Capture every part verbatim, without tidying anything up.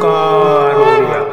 ओंकार ओडिया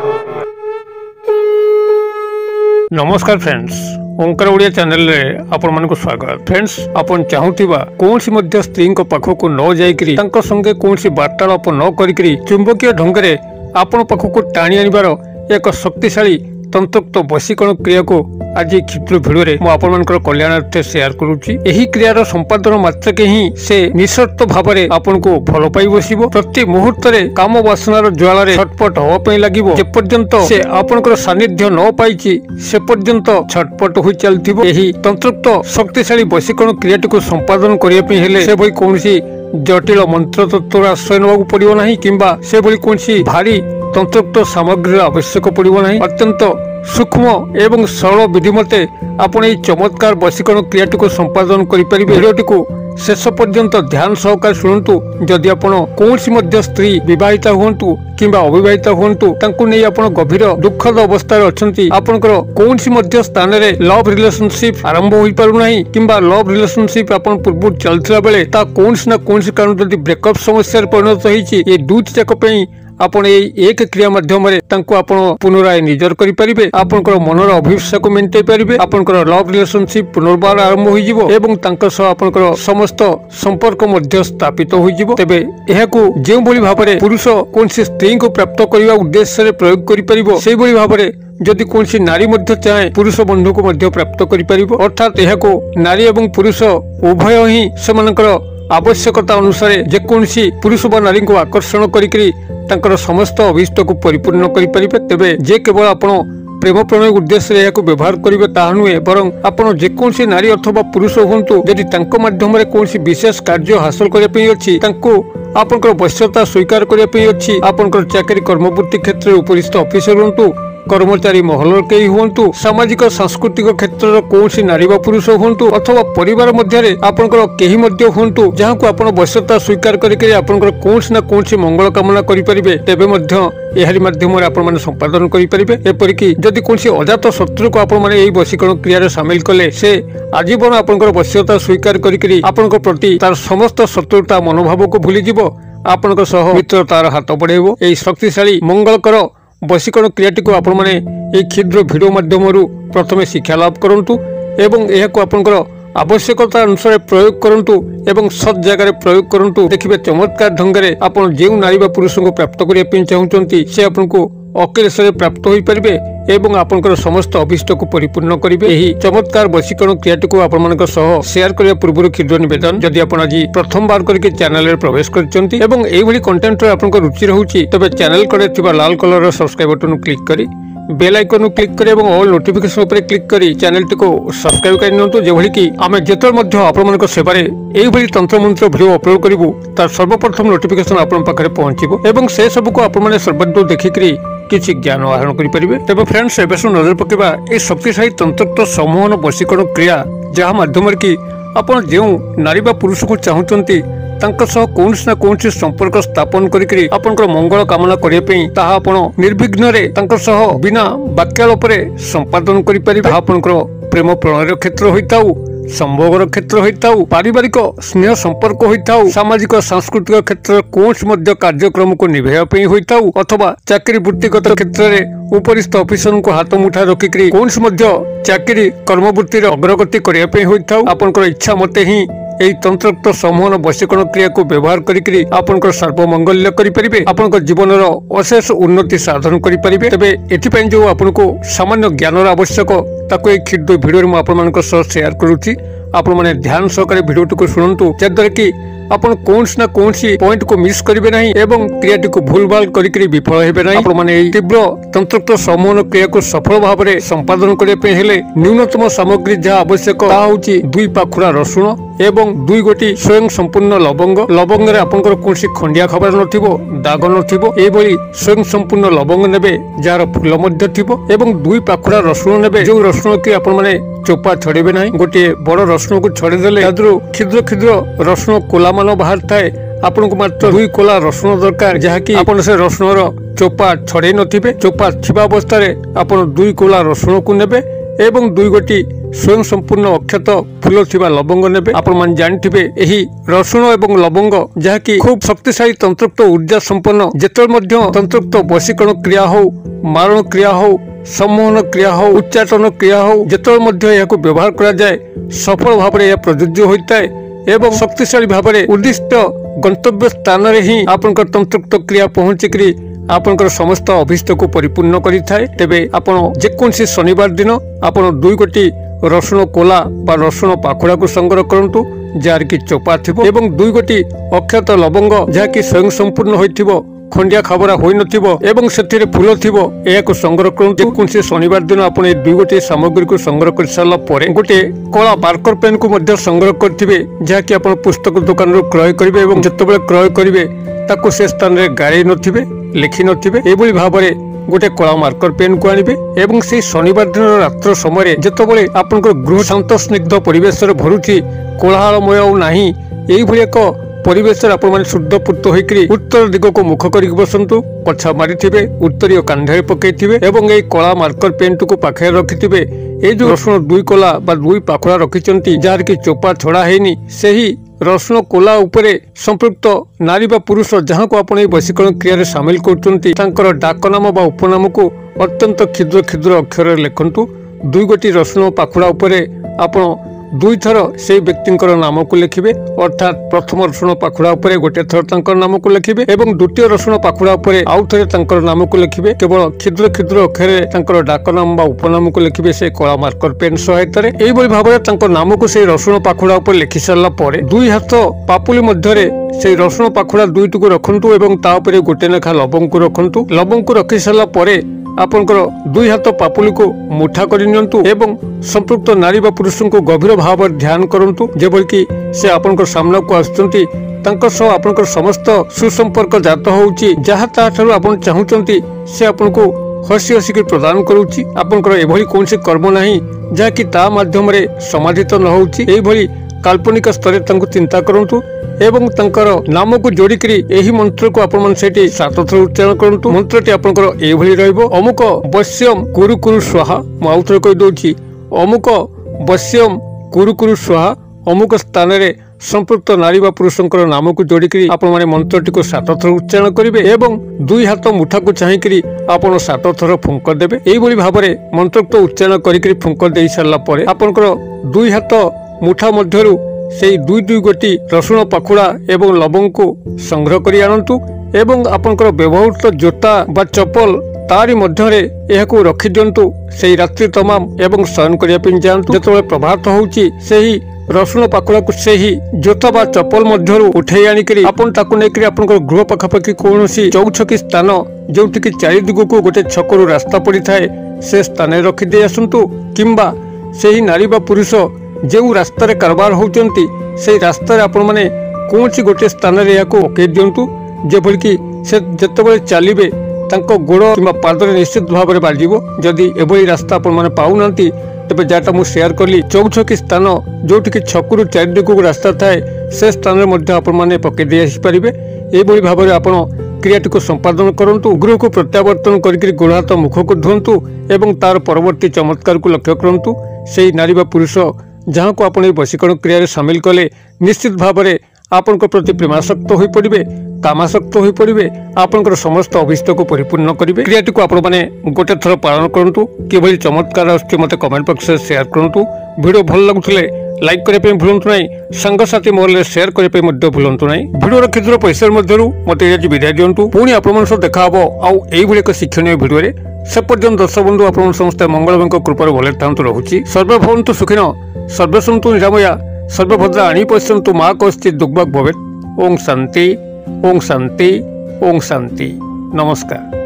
नमस्कार फ्रेंड्स ओंकार ओडिया चैनल रे आपण मानको स्वागत। फ्रेंड्स आपण चाहुथिबा कोनसी मध्य स्त्री को पाखको न जाईकरी तांको संगे कोनसी वार्तालाप न करिकरी चुंबकीय ढंगरे आपण पाखको टाणी आनिबार एक शक्तिशाली तंत्रोक्त वशीकरण क्रिया को आज क्षुद्र भिडियो रे मु आपण मानकर कल्याणार्थे शेयर करूची। एही क्रियार संपादन मात्र के ही से निशर्त भाबरे आपण को फल पाई बसिबो। प्रति मुहूर्त रे काम वासनार ज्वाला रे छटपट होवा पई लागिबो। जे पर्यंत से आपनकर सानिध्य न पाइची से पर्यंत छटपट होई चलथिबो। एही तंत्रोक्त शक्तिशाली वशीकरण क्रियाटी को संपादन करिया पई हेले से भई कोनसी जटिल मंत्र तत्वर आश्रय नबाकू पड़िबो नाही किंबा से भली कोनसी भारी तंत्रोक्त सामग्री आवश्यक पड़िबो नाही। अत्यंत सूक्ष्म एवं सरल विधि मते आपण এই चमत्कार वशीकरण क्रियाटी को संपादन करि परिबे। भिडियोटी को शेष पर्यंत ध्यान सहकार शुणंतु। जदि आपण कोनसी मध्य स्त्री विवाहिता हुंतु किंबा अविवाहिता हुंतु तांकु नै आपण गभीर दुखद अवस्था रे अछंती, आपनकर कोनसी मध्य स्थान रे लव रिलेशनशिप आरंभ होई पारु नाही किंबा लव रिलेशनशिप आपण पूर्व चलथिला बेले ता कोनसी ना कोनसी कारण जदि ब्रेकअप समस्या रे परिणत होईची, ए दुईटी जाक पई आपण एक क्रिया माध्यम पुनराय निजर करि परिबे। आपनकर मनर अभिलाषा को मेंटेई परिबे। आपनकर लव रिलेशनशिप पुनर्बार आरंभ होई जिवो एवं तांकर सह आपनकर समस्त संपर्क मध्य स्थापित होई जिवो। तेबे एहाकू जेउ बोली भाबरे पुरुष कोनसी स्त्री को प्राप्त करिवा उद्देश्य रे प्रयोग करि परिबो, सेही बोली भाबरे जदि कोनसी नारी मध्य चाहे पुरुष बंधु को मध्य प्राप्त करि परिबो। अर्थात एहाकू नारी एवं पुरुष उभय ही सेमानकर आवश्यकता अनुसार जेकोसी पुरुष व नारी को आकर्षण करिकरी तांकर समस्त अभिष्ट को परिपूर्ण करि परिबे। तेबे जे केवल आपण प्रेम प्रणय उद्देश्य रे याको व्यवहार करिवे ताहा नुहे, बरं आपण जेकोसी नारी अथवा पुरुष हुंतु जदि तांको माध्यम रे कोनसी विशेष कार्य हासिल करिया पई अछि, तांको आपनकर वश्यता स्वीकार करिया पई अछि, आपनकर चाकरी कर्मवृत्ति क्षेत्र रे उपरिस्थ ऑफिसर हुंतु, कर्मचारी महल के हुंतु, सामाजिक सांस्कृतिक क्षेत्र कोनसी नारी व पुरुष हुंतु अथवा परिवार मध्य आपनकर केही मध्य हुंतु जहां को आपण वश्यता स्वीकार करिके आपनकर कोनसी ना कोनसी मंगल कामना करि परिबे, तेबे मध्य एहारी माध्यम रे आपण माने संपादन करि परिबे। एपरिकी जदि कोनसी अजात शत्रु को आपण माने एही वशीकरण क्रिया रे शामिल कले से आजीवन आपनकर वश्यता स्वीकार करिके आपनकर प्रति तार समस्त शत्रुता मनोभाव को भूली जिवो, आपनकर सह मित्रतार हाथ बढ़ेबो। एही शक्तिशाली मंगलकर वशीकरण क्रियाटी को आपण माने एक क्षुद्र भिडियो माध्यम प्रथमे शिक्षा लाभ करंतु एवं एहाको आपनकर आवश्यकता अनुसार प्रयोग करंतु एवं सत जगह प्रयोग करंतु। देखिबे चमत्कार ढंगरे आपण जेउ नारी बा पुरुष को प्राप्त करिया पिन चाहुचंती से आपनको अकेलेशरे प्राप्त होई परिबे एवं आपनकर समस्त अभिष्ट को परिपूर्ण करिवे। एही चमत्कार वशीकरण क्रियाटी को आपण मानक सह शेयर करिया पूर्व क्षुद्र निवेदन, जदि आपण आज प्रथम बार करके चैनल रे प्रवेश करचंती एवं एही भली कंटेंट रे आपनकर रुचि रहउची, तबे चैनल करे थिबा लाल कलर रो सब्सक्राइब बटन क्लिक करी बेल आइकन क्लिक करी एवं ऑल नोटिफिकेशन ऊपर क्लिक करी चैनल टी को सब्सक्राइब कर नियंतु, जेभली कि आमे जेतल मध्य आपण मानक सेवारे एही भली तंत्र मंत्र वीडियो अपलोड करिवु तार सर्वप्रथम नोटिफिकेशन आपण पाखरे पहुंचीबो एवं से सब को आपण माने सर्वदो देखिकरी किछि ज्ञान आहरण करि परिबे। तबे फ्रेंड्स एबे सु नजर पकेबा ए शक्तिशाली तंत्रोक्त समूहन वशीकरण क्रिया जहा माध्यम कि आपण जेउ नारी बा पुरुष को चाहुचंती तांका सह कोनसी ना कोनसी संपर्क स्थापन करिकरी आपनकर मंगल कामना करिया पई ताहा आपण निर्विघ्न रे तांका सह बिना वाक्यालाप रे संपादन करि परिबे। आपनकर प्रेम प्रणय क्षेत्र होइताउ, संभोगर क्षेत्र होइताउ, पारिवारिक स्नेह संपर्क होइताउ, सामाजिक सांस्कृतिक क्षेत्र कोनसी मध्य कार्यक्रम को निभेया पई होइताउ अथवा चाकरी वृत्तिगत क्षेत्र रे उपरिस्थ ऑफिसर को हाथ मुठा रखिकरी कोनसी मध्य चाकरी कर्मवृत्ति रे अग्रगति करिया पई होइताउ, आपनकर इच्छा मते ही एही तंत्रोक्त समूहन वशीकरण क्रिया को व्यवहार करिकरी आपनकर सर्वमंगल्य करि परिबे, आपनकर जीवनर अशेष उन्नति साधन करि परिबे। तबे एथि पई जो आपनको सामान्य ज्ञानर आवश्यक ताको एक क्षुद्र भिडियो रे म आपण मानक सह शेयर करूची। आपण माने ध्यान सहकारे भिडियोटी को सुनंतु, जद्वारा कि आपण कोनसी ना कोनसी पॉइंट को मिस करिवे नाही एवं क्रियाटी को भूलभाल करिकरी विफल हेबे नाही। आपण माने एही तीव्र तंत्रोक्त समूहन क्रिया को सफल भाव रे संपादन करिया पे हेले न्यूनतम सामग्री जहा आवश्यक ता होची दुई पाखुड़ा रसुण एवं दुई गोटी स्वयं संपूर्ण लवंग। लवंग रे आपनकर कोनसी खंडिया खबर नथिबो, दाग नथिबो, ए भली स्वयं संपूर्ण लवंग नेबे जार फूल मध्य थिबो एवं दुई पाखुड़ा रसुण नेबे जो रसुण कि आपण माने चोपा छड़ेबे नाही। गोटे बड़ रसुण को छड़े देले यादरु क्षुद्र क्षुद्र रसुण कोला मान बाहर थाए, आपन को मात्र दुई कोला रसुण दरकार जहाँकि आपण से रसुणर चोपा छड़े नथिबे। चोपा छिबा अवस्था रे आपण दुई कोला रसुण को नेबे एवं दुई गोटी स्वयं संपूर्ण अक्षत फूल थिबा लवंग नेबे। आपण मान जानिथिबे एही रसुण एवं लवंग जहाँकि खूब शक्तिशाली तंत्रोक्त ऊर्जा संपन्न जेतल मध्य तंत्रोक्त वशीकरण क्रिया हो मारण क्रिया हो सम्मोहन क्रिया हो उच्चाटन क्रिया हो जेतल मध्य याको व्यवहार करा जाय सफल भाव में यह प्रयोज्य होता है एवं शक्तिशाली भाव में उद्दिष्ट गंतव्य स्थान रे ही आपनकर तंत्रोक्त क्रिया पहुंचिकरी आपनकर समस्त अभिष्ट को परिपूर्ण करि थाए। तेबे आपण जेकोनसी शनिवार दिन आपण दुई गोटी रसुण कोला बा रसुण पाखुड़ा को संग्रह करंतु जार की चोपा थिबो एवं दुई गोटी अक्षत लवंग जहाँकि स्वयं संपूर्ण होइथिबो खंडिया खबरा होई नथिबो एवं सेथिरे फूल थिबो एयाको संग्रह करंतु। जेकोनसी शनिवार दिन आपण ए दुई गोटी सामग्री को संग्रह कर सारला परे गोटे कला मार्कर पेन को मध्य संग्रह करथिबे जहाँकि आपण पुस्तक दुकान रो क्रय करिवे एवं जतबेले क्रय करिवे ताको से स्थान रे गाड़ी नथिबे लिखि नथिबे एबोली भाबरे गोटे कला मार्कर पेन को आनिबे एवं से शनिवार दिन रात्र समय जतबेले आपनकर गृह शांत स्निग्ध परिवेश रे भरुची कोलाहलमय और नाही एई भली एक परिवेश आपण माने शुद्धपूत होइकरी उत्तर दिग को मुख करिक बसंतु पछा मारिथिबे उत्तरीय कांधे पकेइथिबे एवं एई कला मार्कर पेन को पाखे रखिथिबे। ए जो रसुण दुई कोला बा दुई पाखुड़ा रखिचंती जार की चोपा छड़ा हेनी सेही रसुण कोला उपरे संपृक्त नारी बा पुरुष जहाँ को आपण वशीकरण क्रिया सामिल करचंती तांकर डाक नाम बा उपनाम को अत्यंत क्षुद्र क्षुद्र अक्षर लिखंतु। दुई गोटी रसुण पाखुड़ा उपरे आपण दुई थर से व्यक्ति नाम को लिखिबे अर्थात प्रथम रसुण पाखुड़ा उपरे गोटे थर तांकर नाम को लिखिबे एवं द्वितीय रसुण पाखुड़ा उपरे आउ थरे तांकर नाम को लिखिबे। केवल क्षुद्र क्षुद्र अक्षर तांकर डाक नाम बा उपनाम को लिखिबे से कला मार्कर पेन सहायता रे। एई बळी भाबरे तांकर नाम को से रसुण पाखुड़ा उपर लिखि सारला परे दुई हाथ पापुली मध्यरे से रसुण पाखुड़ा दुईटी को रखंतु एवं ता उपरे गोटे लेखा लवंग को रखंतु। लवंग को रखि सारला परे आपनकर दुई हाथ पापुली को मुठा कर नियंतु एवं संपृक्त नारी बा पुरुष को गभीर भाव ध्यान करंतु जेबल कि से आपनकर सामना को आसुचंती तांकर सह आपनकर समस्त सुसंपर्क जात होउची जहा ता थारु आपन चाहुचंती से आपन को हसी हसी के प्रदान करूची। आपनकर एभली कोनसी कर्म नाही जहा कि ता माध्यम रे समाधित न होउची एभली काल्पनिक स्तर तांको चिंता करंतु एवं तंकर नाम को जोड़िकरी एही मंत्र को आपण मन सेठी सात थर उच्चारण करंतु। मंत्रटी आपनकर एभली रहइबो अमुक वश्यम कुरु कुरु स्वाहा म आउथर कहि दोछि अमुक वश्यम कुरु कुरु स्वाहा अमुक स्थान रे संपृक्त नारी बा पुरुषंकर नाम को जोड़िकरी आपण माने मंत्रटी को सात थर उच्चारण करिवे एवं दुई हाथ मुठा को चाहिकरी आपण सात थर फुंक देबे। एई बळी भाबरे मंत्रोक्त उच्चारण करिकरी फुंक देई सारला परे आपनकर दुई हाथ मुठा मध्यरु से दुई दुई गोटी रसुण पाखुड़ा एवं लवंग को संग्रह करी आनंतु एवं आपनकर व्यवहृत जोता बा चप्पल तारी मध्यरे एहाकु रखि दियंतु। सेही रात्रि तमाम एवं शयन करिया पिन जांतु जेतबेले प्रभात होउची सेही रसुण पाखुड़ा को सेही जोता बा चप्पल मध्यरु उठेई आनिकरी आपन ताकु नेकरी आपनकर गृह पाखापाखि कोनोसी चौछकी स्थान जोउठी कि चारि दिगु को गोटे छकरु रास्ता पड़ी थाए से स्थान रखि दे आसंतु किंबा सेही नारी बा पुरुष जो रास्ता रे कारबार होउचंती से रास्ता रे आपण माने कोनसी गोटे स्थान रे याको पके दियंतु जेभल कि से जतबेले चलिबे तांको गोड़ किंबा पाद रे निश्चित भाव रे बाजिबो। जदि एभली रास्ता आपण माने पाउ नांती तबे जाटा मु शेयर करली चौछकी स्थान जोठी कि छकुरु चारि दिगु रास्ता थाए से स्थान रे मध्ये आपण माने पके दे आसी परिबे। एभली भाव रे आपण क्रियाटी को संपादन करंतु गृह को प्रत्यावर्तन करिकरी गोड़ हाथ मुख को धुंतु एवं तार परवर्ती चमत्कार को लक्ष्य करंतु। सेही नारी बा पुरुष जहाँ को आपण वशीकरण क्रिया सामिल कले निश्चित भाव में आपण प्रति प्रेमासक्त हो पड़े कामासक्त हो पड़े आपंकर समस्त अभिष्ट को परिपूर्ण करेंगे। क्रियाटी को आपण मैंने गोटे थर पालन करूँ किभली चमत्कार आसुचे मते कमेंट बॉक्स में शेयर करूँ। वीडियो भल लगुले लाइक करने भूलु ना सांगसाथी महल शेयर करने भूलु ना। वीडियो क्षुद्र पैसा मत विदाय दिंतु पुणी आपण देखा आउ यही एक शिक्षणीय वीडियो से पर्यंत दर्शक बंधु आप समस्त मंगल कृपार भले था रोचे सर्वे भवन्तु सुखिन सर्वे सन्तु निरामया सर्वभद्रा आनी पश्यन्तु मा कश्चित् दुर्भाग् भवेत्। ओम शांति ओम शांति ओम शांति। नमस्कार।